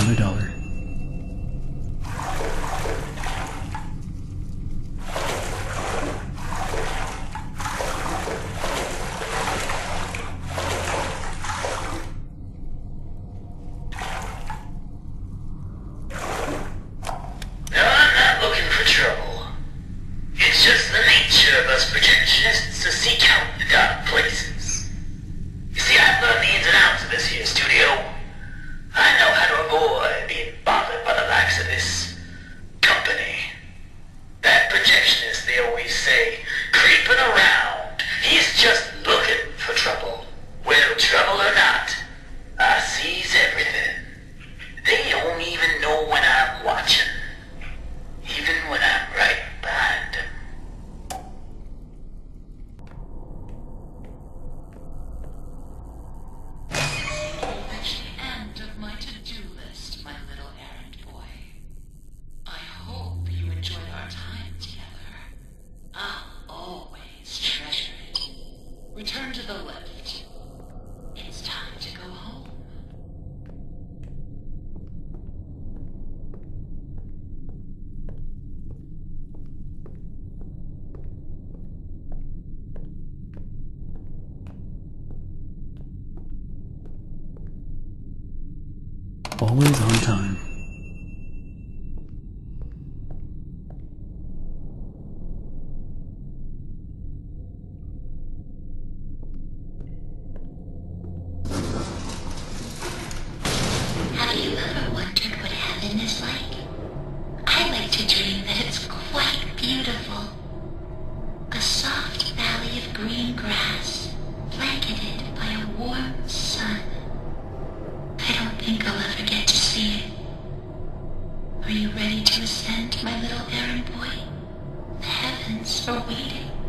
another $1. It's just the nature of us projectionists to seek out the dark places. You see, I've learned the ins and outs of this here studio. I know how to avoid being bothered by the likes of this company. That projectionist, they always say, creeping around. He's just looking for trouble. Well, trouble or not, I sees everything. They don't even know when I'm watching. Even when I'm right behind them. Reached the end of my to-do list, my little errand boy. I hope you enjoyed our time together. I'll always treasure it. Return to the lift. It's time to go home. Always on time. Have you ever wondered what heaven is like? I like to dream that it's quite beautiful. A soft valley of green grass, blanketed by a warm sun. I don't think I'll ever get to see it. Are you ready to ascend, my little errand boy? The heavens are waiting.